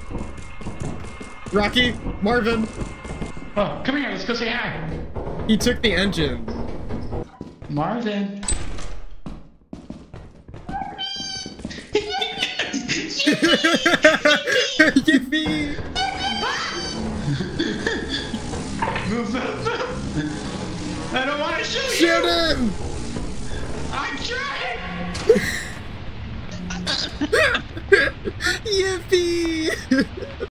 Rocky, Marvin. Oh, come here. Let's go say hi. He took the engine. Marvin. Yippee! Move, move, move. I don't want to shoot you. Shoot him! I'm trying. Yippee!